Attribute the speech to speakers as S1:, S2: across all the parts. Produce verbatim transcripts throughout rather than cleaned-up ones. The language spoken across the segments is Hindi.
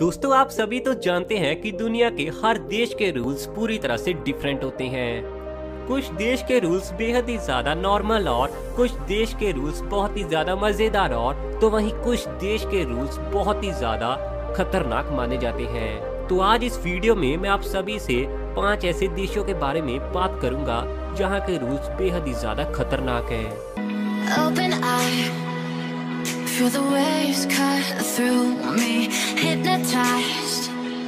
S1: दोस्तों, आप सभी तो जानते हैं कि दुनिया के हर देश के रूल्स पूरी तरह से डिफरेंट होते हैं। कुछ देश के रूल्स बेहद ही ज्यादा नॉर्मल और कुछ देश के रूल्स बहुत ही ज्यादा मजेदार और तो वहीं कुछ देश के रूल्स बहुत ही ज्यादा खतरनाक माने जाते हैं। तो आज इस वीडियो में मैं आप सभी से पांच ऐसे देशों के बारे में बात करूंगा जहां के रूल्स बेहद ही ज्यादा खतरनाक हैं।
S2: Open eye, feel the waves cut through me, hypnotized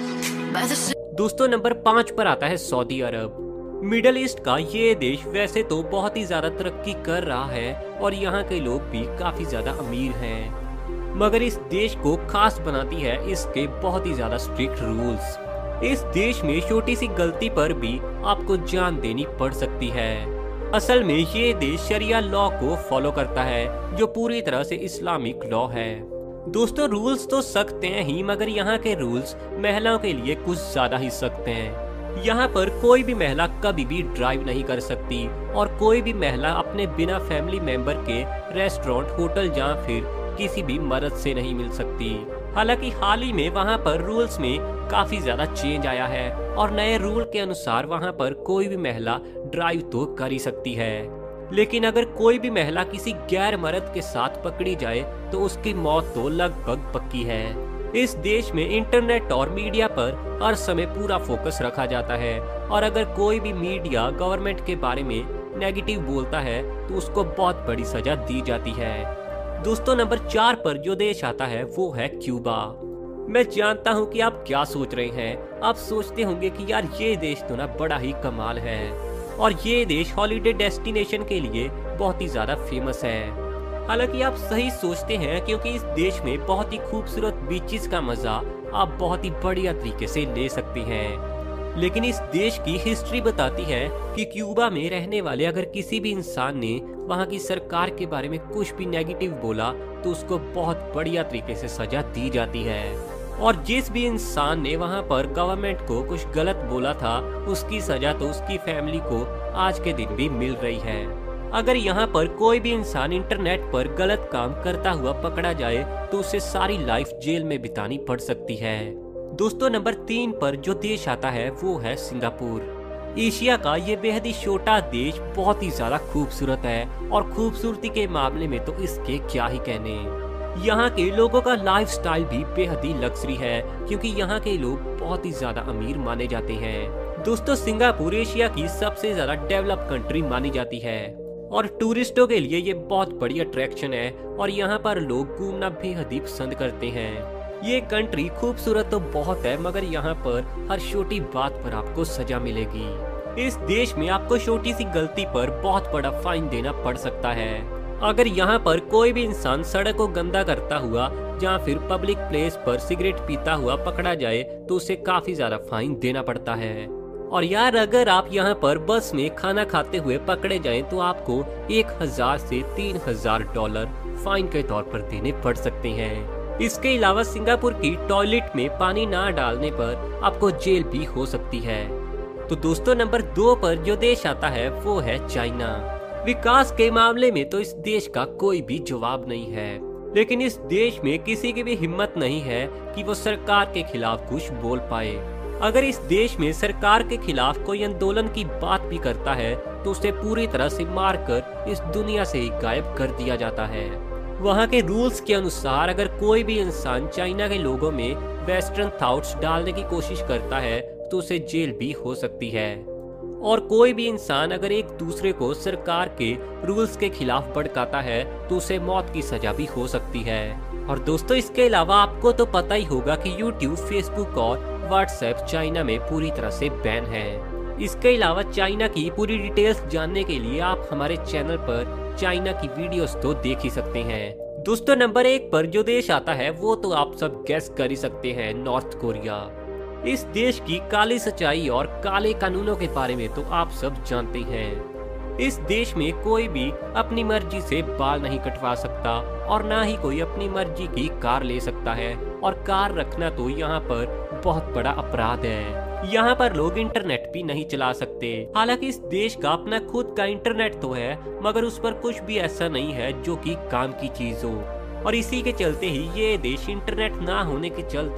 S2: by the...
S1: दोस्तों, नंबर पाँच पर आता है सऊदी अरब। मिडल ईस्ट का ये देश वैसे तो बहुत ही ज्यादा तरक्की कर रहा है और यहाँ के लोग भी काफी ज्यादा अमीर हैं, मगर इस देश को खास बनाती है इसके बहुत ही ज्यादा स्ट्रिक्ट रूल्स। इस देश में छोटी सी गलती पर भी आपको जान देनी पड़ सकती है। असल में ये देश शरिया लॉ को फॉलो करता है जो पूरी तरह से इस्लामिक लॉ है। दोस्तों, रूल्स तो सख्त हैं ही, मगर यहाँ के रूल्स महिलाओं के लिए कुछ ज्यादा ही सख्त हैं। यहाँ पर कोई भी महिला कभी भी ड्राइव नहीं कर सकती और कोई भी महिला अपने बिना फैमिली मेंबर के रेस्टोरेंट, होटल या फिर किसी भी मर्द से नहीं मिल सकती। हालांकि हाल ही में वहाँ पर रूल्स में काफी ज्यादा चेंज आया है और नए रूल के अनुसार वहाँ पर कोई भी महिला ड्राइव तो कर ही सकती है, लेकिन अगर कोई भी महिला किसी गैर मर्द के साथ पकड़ी जाए तो उसकी मौत तो लगभग पक्की है। इस देश में इंटरनेट और मीडिया पर हर समय पूरा फोकस रखा जाता है और अगर कोई भी मीडिया गवर्नमेंट के बारे में नेगेटिव बोलता है तो उसको बहुत बड़ी सजा दी जाती है। दोस्तों, नंबर चार पर जो देश आता है वो है क्यूबा। मैं जानता हूं कि आप क्या सोच रहे हैं। आप सोचते होंगे कि यार ये देश तो ना बड़ा ही कमाल है और ये देश हॉलिडे डेस्टिनेशन के लिए बहुत ही ज्यादा फेमस है। हालांकि आप सही सोचते हैं, क्योंकि इस देश में बहुत ही खूबसूरत बीचेस का मजा आप बहुत ही बढ़िया तरीके से ले सकते हैं। लेकिन इस देश की हिस्ट्री बताती है कि क्यूबा में रहने वाले अगर किसी भी इंसान ने वहां की सरकार के बारे में कुछ भी नेगेटिव बोला तो उसको बहुत बढ़िया तरीके से सजा दी जाती है और जिस भी इंसान ने वहां पर गवर्नमेंट को कुछ गलत बोला था उसकी सजा तो उसकी फैमिली को आज के दिन भी मिल रही है। अगर यहाँ पर कोई भी इंसान इंटरनेट पर गलत काम करता हुआ पकड़ा जाए तो उसे सारी लाइफ जेल में बितानी पड़ सकती है। दोस्तों, नंबर तीन पर जो देश आता है वो है सिंगापुर। एशिया का ये बेहद ही छोटा देश बहुत ही ज्यादा खूबसूरत है और खूबसूरती के मामले में तो इसके क्या ही कहने। यहाँ के लोगों का लाइफस्टाइल भी बेहद ही लग्जरी है क्योंकि यहाँ के लोग बहुत ही ज्यादा अमीर माने जाते हैं। दोस्तों, सिंगापुर एशिया की सबसे ज्यादा डेवलप कंट्री मानी जाती है और टूरिस्टों के लिए ये बहुत बड़ी अट्रैक्शन है और यहाँ पर लोग घूमना बेहद ही पसंद करते हैं। ये कंट्री खूबसूरत तो बहुत है, मगर यहाँ पर हर छोटी बात पर आपको सजा मिलेगी। इस देश में आपको छोटी सी गलती पर बहुत बड़ा फाइन देना पड़ सकता है। अगर यहाँ पर कोई भी इंसान सड़क को गंदा करता हुआ या फिर पब्लिक प्लेस पर सिगरेट पीता हुआ पकड़ा जाए तो उसे काफी ज्यादा फाइन देना पड़ता है। और यार, अगर आप यहाँ पर बस में खाना खाते हुए पकड़े जाएं तो आपको एक हजार से तीन हजार डॉलर फाइन के तौर पर देने पड़ सकते हैं। इसके अलावा सिंगापुर की टॉयलेट में पानी ना डालने पर आपको जेल भी हो सकती है। तो दोस्तों, नंबर दो पर जो देश आता है वो है चाइना। विकास के मामले में तो इस देश का कोई भी जवाब नहीं है, लेकिन इस देश में किसी की भी हिम्मत नहीं है कि वो सरकार के खिलाफ कुछ बोल पाए। अगर इस देश में सरकार के खिलाफ कोई आंदोलन की बात भी करता है तो उसे पूरी तरह से मारकर इस दुनिया से ही गायब कर दिया जाता है। वहाँ के रूल्स के अनुसार अगर कोई भी इंसान चाइना के लोगों में वेस्टर्न थॉट्स डालने की कोशिश करता है तो उसे जेल भी हो सकती है और कोई भी इंसान अगर एक दूसरे को सरकार के रूल्स के खिलाफ भड़काता है तो उसे मौत की सजा भी हो सकती है। और दोस्तों, इसके अलावा आपको तो पता ही होगा कि यूट्यूब, फेसबुक और व्हाट्सएप चाइना में पूरी तरह से बैन है। इसके अलावा चाइना की पूरी डिटेल्स जानने के लिए आप हमारे चैनल पर चाइना की वीडियोस तो देख ही सकते हैं। दोस्तों, नंबर एक पर जो देश आता है वो तो आप सब गेस कर ही सकते हैं, नॉर्थ कोरिया। इस देश की काली सच्चाई और काले कानूनों के बारे में तो आप सब जानते हैं। इस देश में कोई भी अपनी मर्जी से बाल नहीं कटवा सकता और ना ही कोई अपनी मर्जी की कार ले सकता है और कार रखना तो यहाँ पर बहुत बड़ा अपराध है। यहाँ पर लोग इंटरनेट भी नहीं चला सकते। हालांकि इस देश का अपना खुद का इंटरनेट तो है, मगर उस पर कुछ भी ऐसा नहीं है जो कि काम की चीज हो और इसी के चलते ही ये देश इंटरनेट ना होने के चलते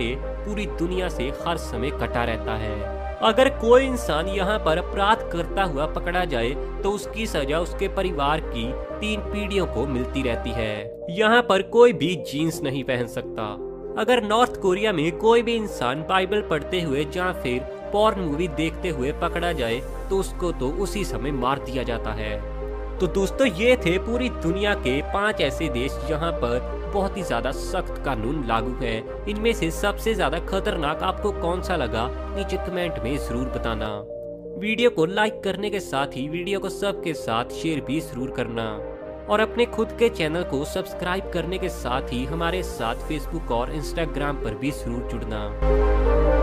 S1: पूरी दुनिया से हर समय कटा रहता है। अगर कोई इंसान यहाँ पर अपराध करता हुआ पकड़ा जाए तो उसकी सजा उसके परिवार की तीन पीढ़ियों को मिलती रहती है। यहाँ पर कोई भी जीन्स नहीं पहन सकता। अगर नॉर्थ कोरिया में कोई भी इंसान बाइबल पढ़ते हुए या फिर पॉर्न मूवी देखते हुए पकड़ा जाए तो उसको तो उसी समय मार दिया जाता है। तो दोस्तों, ये थे पूरी दुनिया के पांच ऐसे देश जहां पर बहुत ही ज्यादा सख्त कानून लागू है। इनमें से सबसे ज्यादा खतरनाक आपको कौन सा लगा, नीचे कमेंट में जरूर बताना। वीडियो को लाइक करने के साथ ही वीडियो को सबके साथ शेयर भी जरूर करना और अपने खुद के चैनल को सब्सक्राइब करने के साथ ही हमारे साथ फेसबुक और इंस्टाग्राम पर भी जरूर जुड़ना।